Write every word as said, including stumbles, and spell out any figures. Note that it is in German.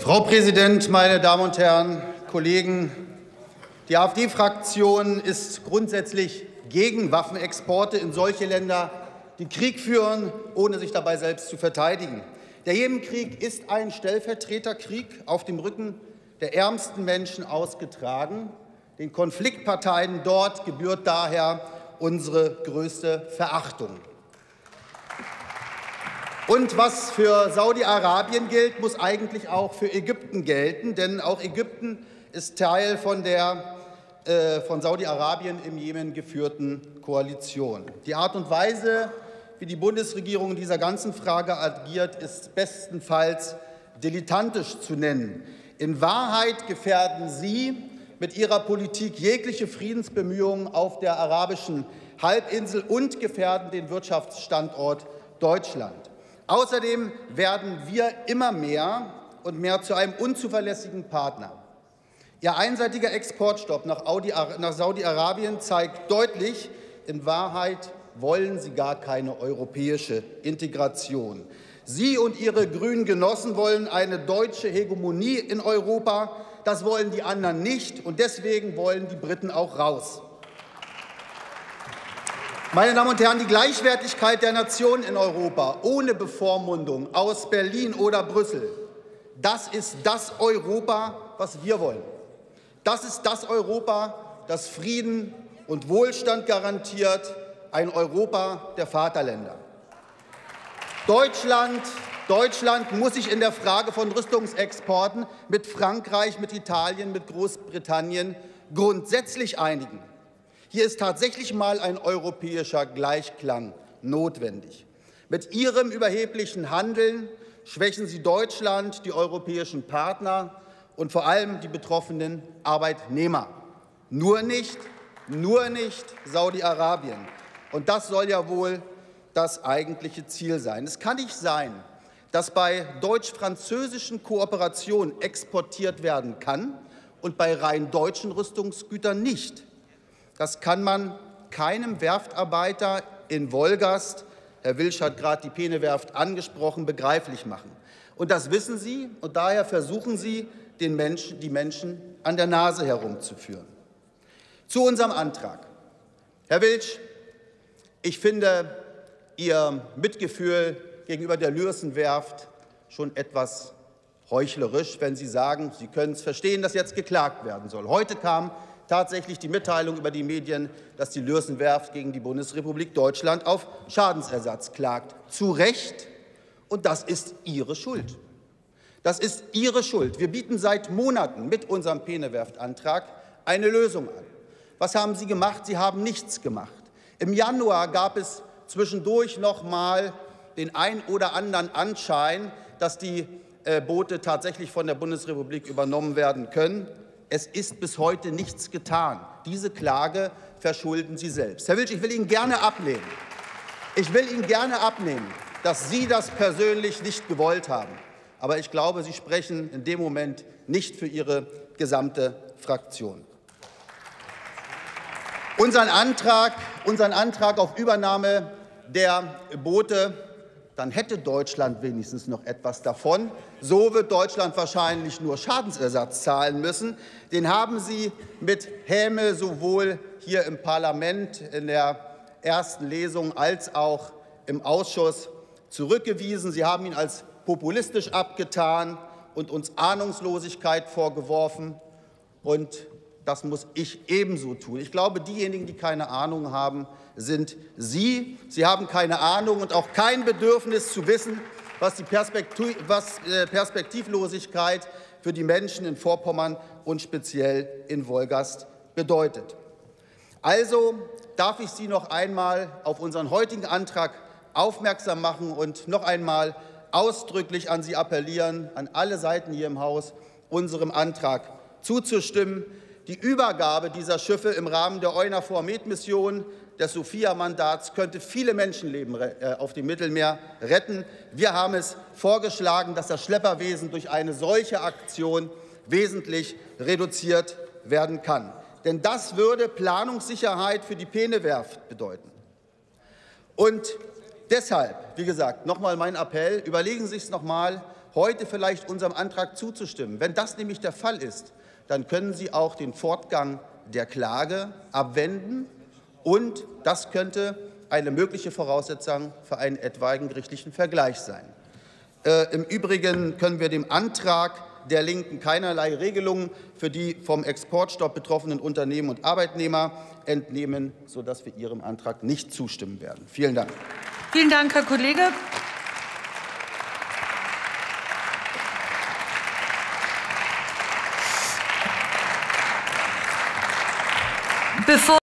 Frau Präsidentin, meine Damen und Herren, Kollegen! Die AfD-Fraktion ist grundsätzlich gegen Waffenexporte in solche Länder, die Krieg führen, ohne sich dabei selbst zu verteidigen. Der Jemenkrieg ist ein Stellvertreterkrieg auf dem Rücken der ärmsten Menschen ausgetragen. Den Konfliktparteien dort gebührt daher unsere größte Verachtung. Und was für Saudi-Arabien gilt, muss eigentlich auch für Ägypten gelten, denn auch Ägypten ist Teil von der äh, von Saudi-Arabien im Jemen geführten Koalition. Die Art und Weise, wie die Bundesregierung in dieser ganzen Frage agiert, ist bestenfalls dilettantisch zu nennen. In Wahrheit gefährden Sie mit Ihrer Politik jegliche Friedensbemühungen auf der arabischen Halbinsel und gefährden den Wirtschaftsstandort Deutschland. Außerdem werden wir immer mehr und mehr zu einem unzuverlässigen Partner. Ihr einseitiger Exportstopp nach Saudi-Arabien zeigt deutlich, in Wahrheit wollen Sie gar keine europäische Integration. Sie und Ihre grünen Genossen wollen eine deutsche Hegemonie in Europa. Das wollen die anderen nicht, und deswegen wollen die Briten auch raus. Meine Damen und Herren, die Gleichwertigkeit der Nationen in Europa ohne Bevormundung aus Berlin oder Brüssel, das ist das Europa, was wir wollen. Das ist das Europa, das Frieden und Wohlstand garantiert, ein Europa der Vaterländer. Deutschland, Deutschland muss sich in der Frage von Rüstungsexporten mit Frankreich, mit Italien, mit Großbritannien grundsätzlich einigen. Hier ist tatsächlich mal ein europäischer Gleichklang notwendig. Mit Ihrem überheblichen Handeln schwächen Sie Deutschland, die europäischen Partner und vor allem die betroffenen Arbeitnehmer. Nur nicht, nur nicht Saudi-Arabien. Und das soll ja wohl das eigentliche Ziel sein. Es kann nicht sein, dass bei deutsch-französischen Kooperationen exportiert werden kann und bei rein deutschen Rüstungsgütern nicht. Das kann man keinem Werftarbeiter in Wolgast, Herr Wilsch hat gerade die Peene-Werft angesprochen, begreiflich machen. Und das wissen Sie, und daher versuchen Sie, den Menschen, die Menschen an der Nase herumzuführen. Zu unserem Antrag. Herr Wilsch, ich finde Ihr Mitgefühl gegenüber der Lürssen-Werft schon etwas heuchlerisch, wenn Sie sagen, Sie können es verstehen, dass jetzt geklagt werden soll. Heute kam tatsächlich die Mitteilung über die Medien, dass die Lürssen-Werft gegen die Bundesrepublik Deutschland auf Schadensersatz klagt. Zu Recht, und das ist Ihre Schuld. Das ist Ihre Schuld. Wir bieten seit Monaten mit unserem Peene-Werft-Antrag eine Lösung an. Was haben Sie gemacht? Sie haben nichts gemacht. Im Januar gab es zwischendurch noch mal den ein oder anderen Anschein, dass die äh, Boote tatsächlich von der Bundesrepublik übernommen werden können. Es ist bis heute nichts getan. Diese Klage verschulden Sie selbst. Herr Wilsch, ich will Ihnen gerne abnehmen. Ich will Ihnen gerne abnehmen, dass Sie das persönlich nicht gewollt haben. Aber ich glaube, Sie sprechen in dem Moment nicht für Ihre gesamte Fraktion. Unseren Antrag, unseren Antrag auf Übernahme der Boote, dann hätte Deutschland wenigstens noch etwas davon. So wird Deutschland wahrscheinlich nur Schadensersatz zahlen müssen. Den haben Sie mit Häme sowohl hier im Parlament in der ersten Lesung als auch im Ausschuss zurückgewiesen. Sie haben ihn als populistisch abgetan und uns Ahnungslosigkeit vorgeworfen. Und das muss ich ebenso tun. Ich glaube, diejenigen, die keine Ahnung haben, sind Sie. Sie haben keine Ahnung und auch kein Bedürfnis zu wissen, was die Perspektiv was, äh, Perspektivlosigkeit für die Menschen in Vorpommern und speziell in Wolgast bedeutet. Also darf ich Sie noch einmal auf unseren heutigen Antrag aufmerksam machen und noch einmal ausdrücklich an Sie appellieren, an alle Seiten hier im Haus, unserem Antrag zuzustimmen. Die Übergabe dieser Schiffe im Rahmen der EUNAVFOR-Med-Mission des Sophia-Mandats könnte viele Menschenleben auf dem Mittelmeer retten. Wir haben es vorgeschlagen, dass das Schlepperwesen durch eine solche Aktion wesentlich reduziert werden kann. Denn das würde Planungssicherheit für die Peene-Werft bedeuten. Und deshalb, wie gesagt, noch mal mein Appell, überlegen Sie es noch mal. heute vielleicht unserem Antrag zuzustimmen. Wenn das nämlich der Fall ist, dann können Sie auch den Fortgang der Klage abwenden, und das könnte eine mögliche Voraussetzung für einen etwaigen gerichtlichen Vergleich sein. Äh, Im Übrigen können wir dem Antrag der Linken keinerlei Regelungen für die vom Exportstopp betroffenen Unternehmen und Arbeitnehmer entnehmen, sodass wir Ihrem Antrag nicht zustimmen werden. Vielen Dank. Vielen Dank, Herr Kollege. Bevor